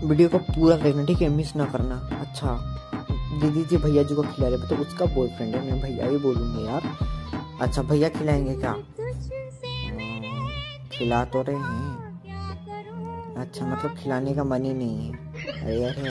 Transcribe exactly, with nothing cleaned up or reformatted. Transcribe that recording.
Video को पूरा देखना, ठीक है, मिस ना करना। अच्छा दीदी जी भैया जी को खिला रहे, तो उसका बॉयफ्रेंड है, मैं भैया ही बोलूँगी यार। अच्छा भैया खिलाएंगे क्या? खिला तो रहे हैं। अच्छा मतलब खिलाने का मन ही नहीं है। अरे यार